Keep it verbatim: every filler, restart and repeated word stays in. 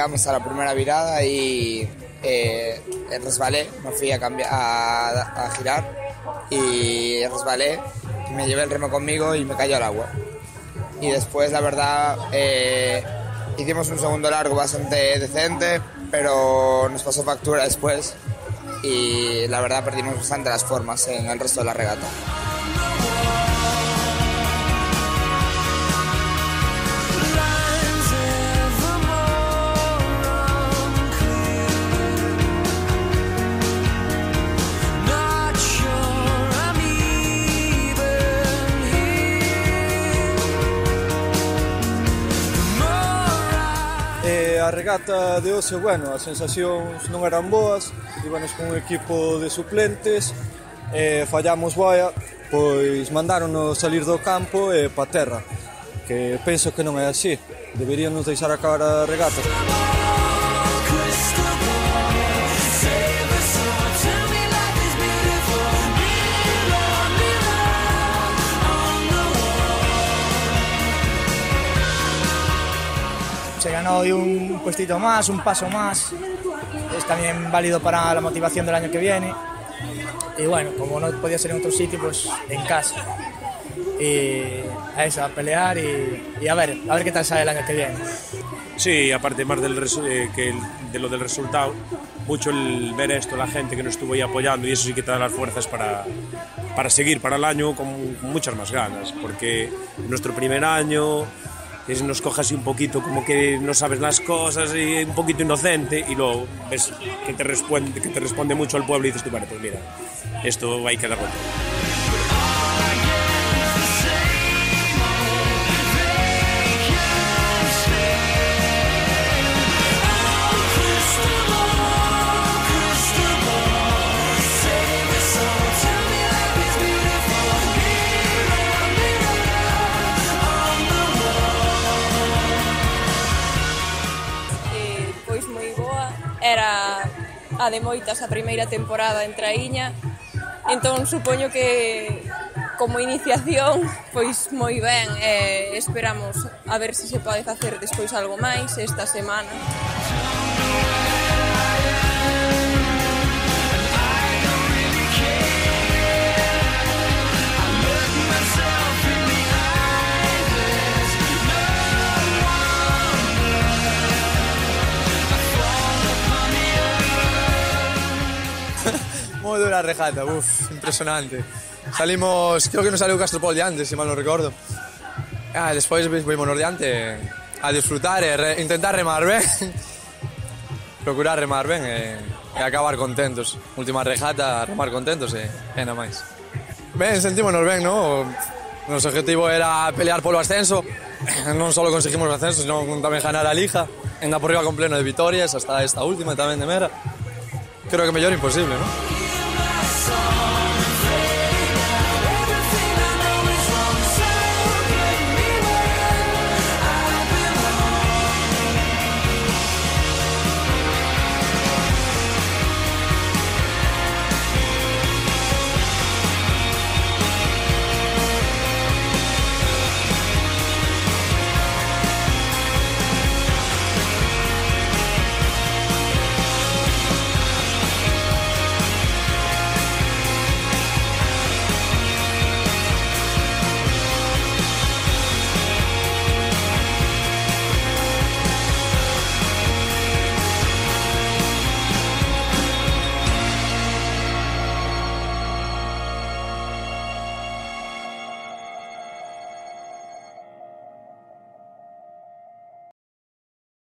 llegamos a la primera virada y eh, resbalé, me fui a, cambiar, a, a girar y resbalé, me llevé el remo conmigo y me cayó al agua. Y después, la verdad, eh, hicimos un segundo largo bastante decente, pero nos pasó factura después y la verdad perdimos bastante las formas en el resto de la regata. A regata de hoxe, bueno, as sensacións non eran boas, íbamos con un equipo de suplentes, e fallamos boia, pois mandáronos salir do campo e pa terra, que penso que non é así, deberíamos deixar acabar a regata. Se ganó hoy un puestito más, un paso más, es también válido para la motivación del año que viene y bueno, como no podía ser en otro sitio, pues en casa y a eso, a pelear y, y a ver, a ver qué tal sale el año que viene. Sí, aparte más del eh, que el, de lo del resultado, mucho el ver esto, la gente que nos estuvo ahí apoyando y eso sí que te da las fuerzas para, para seguir para el año con, con muchas más ganas, porque nuestro primer año es, nos coge así un poquito como que no sabes las cosas y un poquito inocente y luego ves que te responde, que te responde mucho al pueblo y dices tú, vale, pues mira, esto hay que darlo todo. Era a de moitas a primeira temporada en Traíña, entón supoño que como iniciación pois moi ben, e esperamos a ver se se pode facer despois algo máis esta semana. Moi dura a regata, uff, impresionante. Salimos, creo que nos saliu Castropol de antes, se mal non recordo. Ah, despois vimos de antes a disfrutar e re, intentar remar ben. Procurar remar ben e, e acabar contentos. Última regata, remar contentos e, e nada máis. Ben, sentímonos ben, non? O noso objetivo era pelear polo ascenso. Non só conseguimos o ascenso, sino tamén ganar a Liga. Enda por riba con pleno de vitorias, hasta esta última tamén de Mera. Creo que mellor imposible, non?